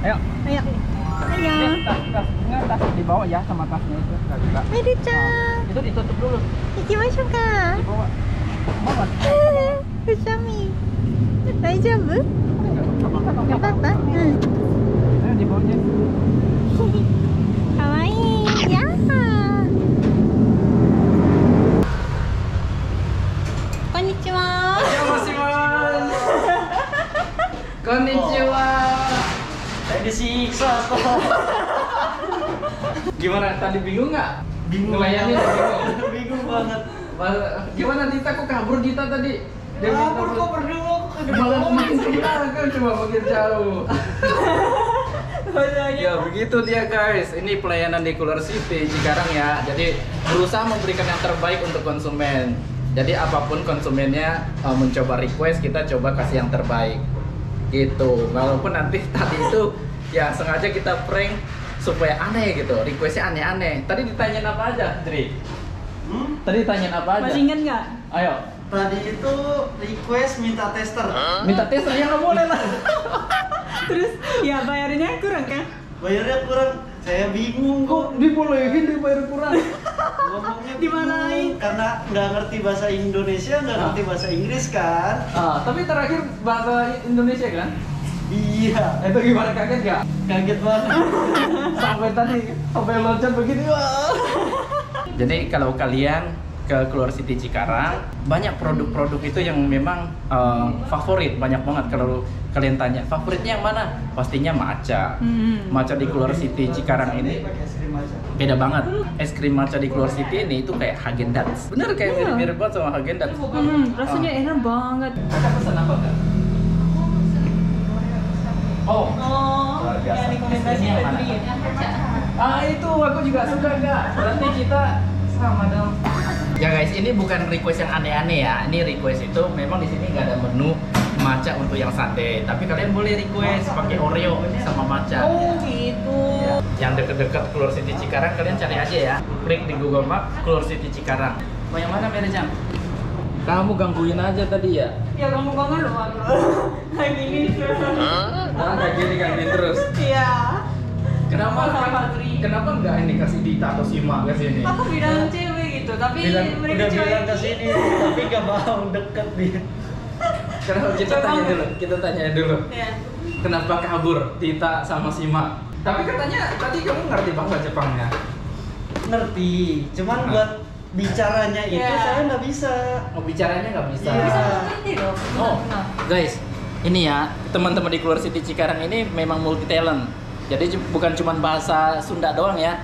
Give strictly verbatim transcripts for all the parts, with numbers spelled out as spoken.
Ayo. Ayo. Ayo. Nih, tas, tas, enggak, tas dibawa ya sama tasnya itu. Enggak bisa. Meri-chan. Itu ditutup dulu. Ikimashou ka? Dibawa. Bawa. Usami. Daijoubu? Gak apa-apa. Hmm. Ayo dibawanya. Kawaii. Ya. Konnichiwa. Konnichiwa. Saya disiksa kok. Gimana tadi bingung nggak? Bingung. Ngelayanin bingung. Bingung banget. Gimana Dita kok kabur Dita tadi? Dia Kabur kok berdua kok malah makin sebentar kan cuma makin jauh. Ya begitu dia guys. Ini pelayanan di Cooler City Cikarang ya. Jadi berusaha memberikan yang terbaik untuk konsumen. Jadi apapun konsumennya uh, mencoba request, kita coba kasih yang terbaik. Gitu. Walaupun nanti tadi itu ya sengaja kita prank supaya aneh gitu. Requestnya aneh-aneh. Tadi ditanyain apa aja, Dri? Hmm? Tadi ditanyain apa aja? Masih ingat nggak? Ayo. Tadi itu request minta tester. Minta tes ya nggak boleh lah. Terus ya bayarnya kurang kan? Bayarnya kurang. Saya bingung Kok kok. dibolehin dibayar kurang? Ngomongnya Dimarahin. bingung, karena nggak ngerti bahasa Indonesia, nggak ngerti bahasa Inggris kan? Ah, tapi terakhir bahasa Indonesia kan? Iya. Itu gimana, kaget gak? Kaget banget. Sampai tadi sampai loncat begini. Wah. Jadi kalau kalian ke Cooler City Cikarang, banyak produk-produk itu yang memang uh, favorit, banyak banget. Kalau kalian tanya favoritnya yang mana, pastinya matcha. Hmm. Matcha di Cooler City Cikarang ini Pakai es krim aja. beda banget. Es krim matcha di Cooler City ini itu kayak Häagen-Dazs. Bener kayak Iya. mirip-mirip banget sama Häagen-Dazs. Hmm, rasanya enak banget. Kakak pesan apa kak? Oh, Oh, luar biasa. yang rekomendasi Ini yang mana? Febri ya? Ah itu aku juga suka kak. Berarti kita sama dong. Ya guys, ini bukan request yang aneh-aneh ya. Ini request itu memang di sini nggak ada menu matcha untuk yang sundae. Tapi kalian boleh request pakai Oreo sama matcha. Oh gitu. Ya. Yang deket-deket Cooler City Cikarang kalian cari aja ya. Klik di Google Map Cooler City Cikarang. Mau yang mana Merejang? Kamu gangguin aja tadi ya? Ya kamu banget loh aku. Lagi ini terus. Nah, kayak gini gangguin terus. Iya. Kenapa? Febri. Kenapa nggak ini kasih Dita atau Sima ke sini? Aku bilang cewek gitu, tapi Bilang- mereka Udah cewek. bilang ke sini, tapi nggak mau deket dia. Kenapa kita Coba tanya kamu. dulu? Kita tanya dulu. Ya. Kenapa kabur Dita sama Sima? Tapi katanya tadi kamu ngerti bahasa Jepangnya. Ngerti, cuman Nah. buat bicaranya itu Ya. saya nggak bisa. Mau bicaranya nggak bisa. Iya. Ini loh. Oh, guys, ini ya teman-teman di Cooler City Cikarang ini memang multi talent. Jadi ju- bukan cuma bahasa Sunda doang ya.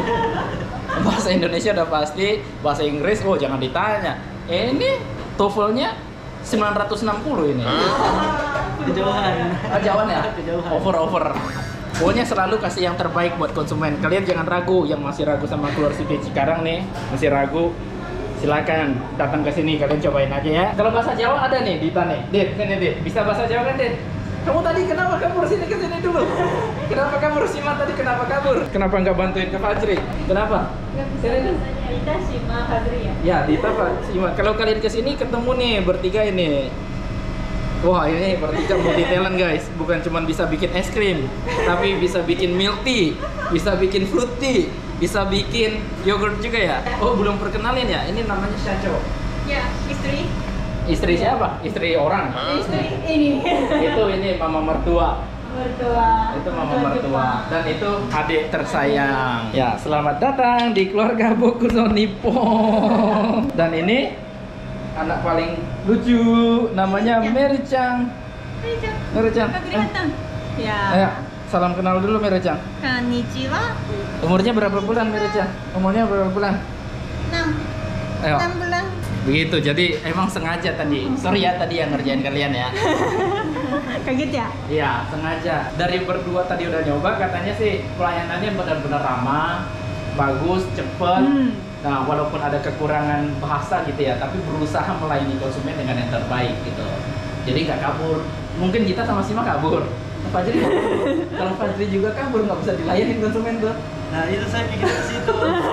Bahasa Indonesia udah pasti, bahasa Inggris, oh jangan ditanya. Eh, ini TOEFL-nya sembilan ratus enam puluh ini. Kejauhan. Kejauhan ya? Kejauhan. Over-over. Pokoknya selalu kasih yang terbaik buat konsumen. Kalian jangan ragu, yang masih ragu sama Cooler City Cikarang nih, masih ragu, silakan datang ke sini, kalian cobain aja ya. Kalau bahasa Jawa ada nih, Dita nih. Dit, sini Dit. Bisa bahasa Jawa kan, Dit? Kamu tadi kenapa kabur sini ke sini dulu? Kenapa kabur Sima tadi? Kenapa kabur? Kenapa nggak bantuin ke Fajri? Kenapa? Sini Dit. Kita Sima Fadri ya. Ya, Dita Pak Sima. Kalau kalian ke sini ketemu nih bertiga ini. Wah, ini bertiga multi talent guys. Bukan cuma bisa bikin es krim, tapi bisa bikin milk tea, bisa bikin fruit tea, bisa bikin yogurt juga ya. Oh, belum perkenalin ya. Ini namanya Shacho. Ya, istri. Istri siapa? Istri orang. Istri ini. Itu ini mama mertua. Mertua. Itu mama mertua. Dan itu adik tersayang. Ya, selamat datang di keluarga Bokuno Nippon. Dan ini anak paling lucu, namanya Meri-chan. Meri-chan. Kakak kelihatan. Ya. Ayo, salam kenal dulu Meri-chan. Konnichiwa. Umurnya berapa bulan Meri-chan? Umurnya berapa bulan? enam. Ayo. enam bulan. Begitu, jadi emang sengaja tadi. Sorry ya tadi yang ngerjain kalian ya. Kaget ya? Iya, sengaja. Dari berdua tadi udah nyoba, katanya sih pelayanannya benar-benar ramah, bagus, cepet. Hmm. Nah, walaupun ada kekurangan bahasa gitu ya, tapi berusaha melayani konsumen dengan yang terbaik gitu. Jadi nggak kabur. Mungkin kita sama Sima kabur. Fajri kabur. Kalau Fajri juga kabur, nggak bisa dilayani konsumen tuh. Nah itu saya pikir ke situ.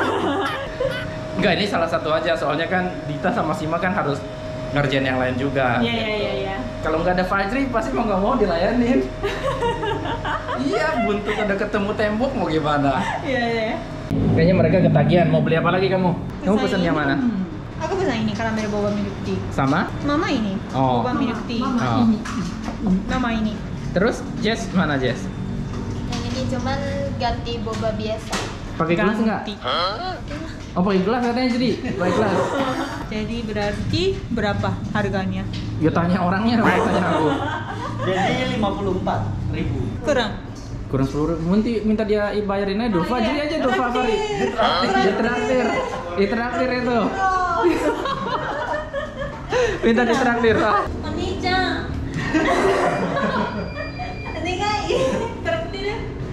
Enggak, ini salah satu aja. Soalnya kan Dita sama Sima kan harus ngerjain yang lain juga. Iya, iya, iya, iya. Kalau nggak ada Fajri pasti mau nggak mau dilayanin. Iya, buntut udah ketemu tembok mau gimana? Iya iya. Kayaknya mereka ketagihan. Mau beli apa lagi kamu? Kamu pesan yang mana? Hmm. Aku pesan ini karamel boba milk tea. Sama? Mama ini. Oh. Boba milk tea. Oh. Mama ini. Terus Jess mana Jess? Yang ini cuman ganti boba biasa. Pakai gelas nggak? Ganti. Oh pakai gelas katanya jadi. Pakai gelas. Jadi berarti berapa harganya? Ya tanya orangnya, nggak tanya aku. Jadinya lima puluh empat ribu. Kurang. Kurang sepuluh ribu. Minta, minta dia bayarin aja dulu. Fajri aja dulu Fajri. Ditraktir. Ditraktir itu. Minta ditraktir. Oni-chan. Onegai. Traktir.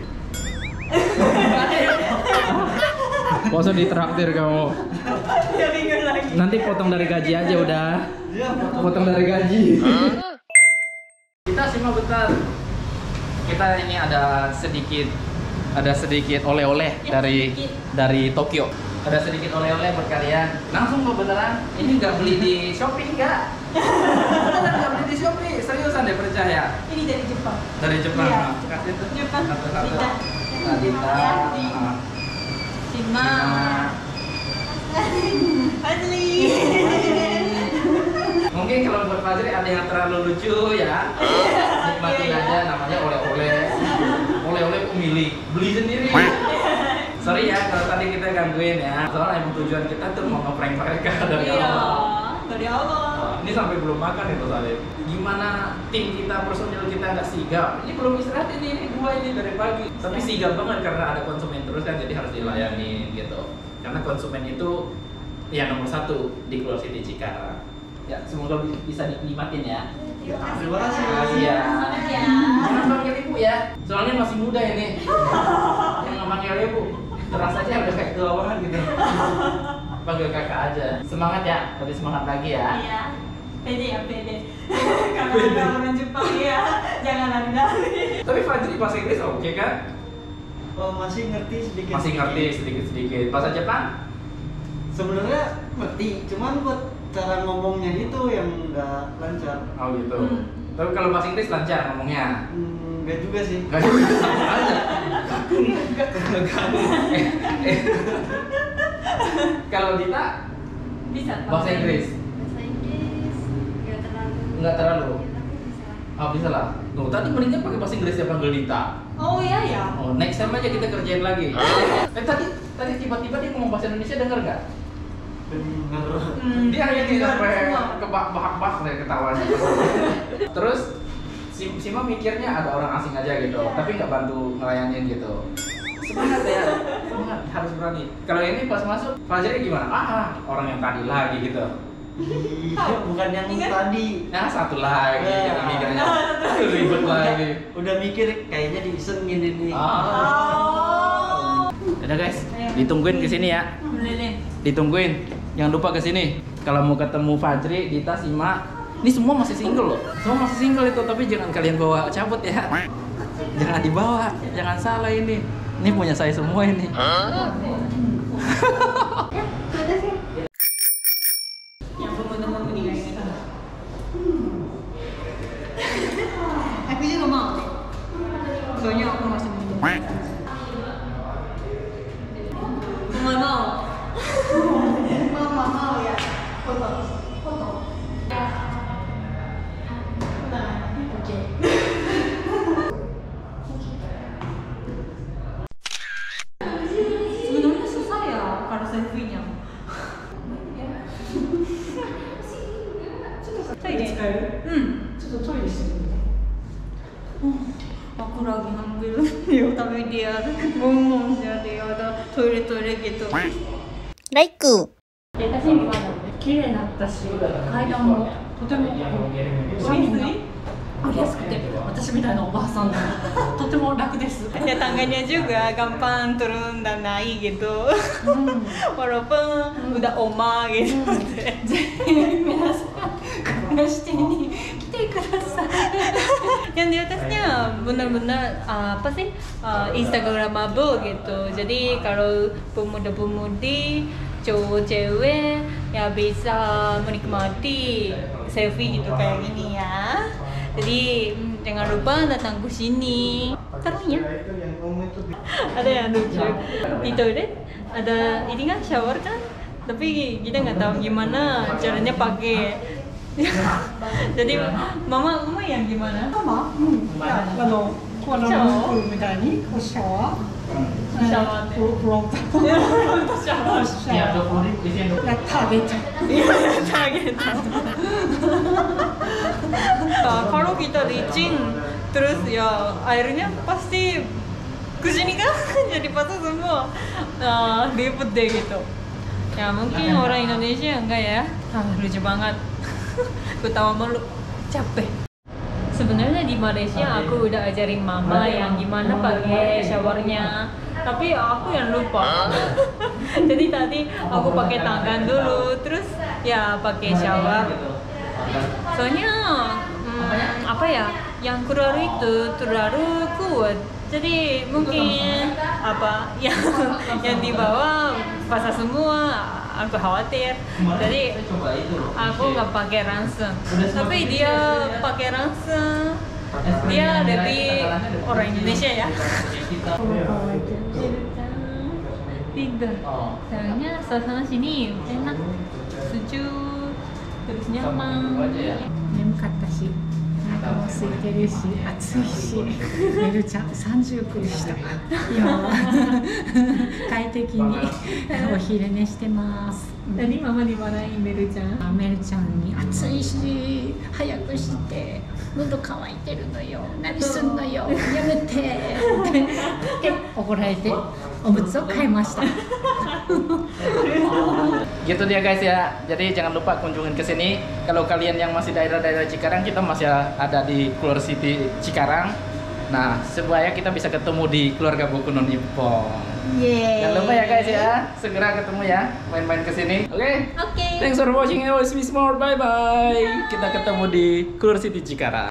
Masa ditraktir kamu? Ya minggu lagi. Nanti potong dari gaji aja udah. Iya, Potong dari gaji. Kita simak bentar. Kita ini ada sedikit ada sedikit oleh-oleh Ya, dari sedikit. dari Tokyo. Ada sedikit oleh-oleh buat kalian. Langsung kok beneran. Ini nggak beli di Shopee nggak? Beneran nggak beli di Shopee. Seriusan deh percaya. Ini dari Jepang. Dari Jepang. Iya. Nah, kasih tuh. Jepang. Satu-satu. Dita. Nah, Dita. Ah. Shima. Nah. Fajri. Mungkin kalau buat Fajri ada yang terlalu lucu ya. Nikmatin Iya, iya. aja namanya oleh-oleh. Oleh-oleh kok milih, beli sendiri. Sorry ya kalau tadi kita gangguin ya. Soalnya emang tujuan kita tuh mau ngeprank mereka dari Iya. awal. Dari awal. Ini sampai belum makan itu Salim. Gimana tim kita, personil kita nggak sigap? Ini belum istirahat ini, ini dua ini dari pagi. Tapi sigap banget karena ada konsumen terus kan, jadi harus dilayani gitu. Karena konsumen itu ya nomor satu di Cloud City Cikarang. Ya semoga bisa dinikmatin ya. Terima kasih. Terima kasih ya. Ya. Jangan panggil ibu ya, soalnya masih muda ini. Yang nggak panggil ibu, terasa aja udah kayak tua banget gitu. Panggil kakak aja. Semangat ya, lebih semangat lagi ya. Iya. Pede ya pede. Karena ada orang Jepang ya. Jangan lari-lari. Tapi Fajri bahasa Inggris oke kan? Oh, masih ngerti sedikit. Masih ngerti sedikit-sedikit. Bahasa Jepang? Sebenarnya ngerti, cuman buat cara ngomongnya itu yang nggak lancar. Oh gitu. Hmm. Tapi kalau bahasa Inggris lancar ngomongnya. Hmm, nggak juga sih. Gak juga sama aja. Eh, eh. Kalau Dita Bisa. bahasa Inggris Bahasa Inggris nggak terlalu. nggak terlalu. Ya, tapi bisa lah. Ah bisa lah. Tuh tadi mendingnya pakai bahasa Inggris ya panggil Dita. Oh iya ya. Oh next time aja kita kerjain lagi. Eh tadi tadi tiba-tiba dia ngomong bahasa Indonesia denger nggak? Benar. Hmm, Dia ini dengar sampai semua. kebak-bahak dari ketawanya. Terus si Sima mikirnya ada orang asing aja gitu, tapi nggak bantu ngelayanin gitu. Semangat ya, semangat harus berani. Kalau ini pas masuk, Fajri gimana? Ah, orang yang tadi lagi gitu. Iya, bukan yang Ingat? tadi. Nah satu lagi, Ya. kita mikirnya Ah, ribet Udah, lagi. udah mikir kayaknya diisengin ini. Ah. Oh. Udah guys, ditungguin kesini ya. Boleh deh. Ditungguin. Jangan lupa kesini. Kalau mau ketemu Fajri, Dita, Sima, ini semua masih single loh. Semua masih single itu, tapi jangan kalian bawa cabut ya. Jangan dibawa, jangan salah ini. Ini punya saya semua ini. Yang pemuda-pemuda ini kayak gitu. Aku juga mau. Soalnya aku masih muda. Mau mau. Mau mau mau ya. Foto. Foto. Oke. Sebenarnya susah ya kalau selfie-nya. Hmm. Aku lagi ngambil ya tapi dia ngomong jadi ada toilet toilet gitu. Laiku. 出たし綺麗になったし階段もとても斜面が降りやすくて私みたいなおばあさんでもとても楽です Ya tangganya juga gampang turun dan naik gitu. Walaupun udah oma gitu. ぜひ皆さんこのシティに来てください Yang di atasnya benar-benar uh, apa sih uh, Instagramable gitu. Jadi kalau pemuda-pemudi, cowok cewek ya bisa menikmati selfie gitu kayak gini ya. Jadi mm, jangan lupa datang ke sini. Serunya. Ada yang lucu di toilet ada ini kan shower kan, tapi kita nggak tahu gimana caranya pakai. Jadi mama mama yang gimana? ママ、うん、いやあのコアラルンプールみたいにこうシャワー、 シャワーってフロフロント、シャワー、シャ Ya, ワ dua puluh ribu di sini. ー、やったべちゃう。 Kaget. Kalau kita licin terus ya airnya pasti kesini kan jadi patah semua. Nah, ribet deh gitu. Ya mungkin orang Indonesia enggak ya. Ah, lucu banget. Ketawa malu, capek. Sebenarnya di Malaysia aku udah ajarin mama yang gimana pakai showernya, tapi aku yang lupa. Jadi tadi aku pakai tangan dulu, terus ya pakai shower. Soalnya hmm, apa ya, yang keluar itu terlalu kuat. Jadi mungkin apa yang yang di bawah basah semua, aku khawatir. Jadi aku nggak pakai ransel. Tapi dia pakai ransel. Dia lebih orang Indonesia ya. Tidur. Soalnya suasana sini enak, sejuk, terus nyaman. 眠かったし、お腹も空いてるし、暑いし、メルちゃん三十九でした。今は快適にお昼寝してます。 Tadi mama dimarahin Meru-chan. あメルちゃんに暑いし、早くして喉乾いてるのよ。何すんのよ。やめてって怒られておむつを変えました。 Gitu dia guys ya. Jadi jangan lupa kunjungin ke sini. Kalau kalian yang masih daerah-daerah Cikarang, kita masih ada di Keluar City Cikarang. Nah, supaya kita bisa ketemu di keluarga Boku no Nippon. Yeay. Jangan lupa ya guys ya, segera ketemu ya, main-main ke sini. Oke? Okay? Oke. Thanks for watching. Always be smart. Bye bye. Kita ketemu di Keluar City Cikarang.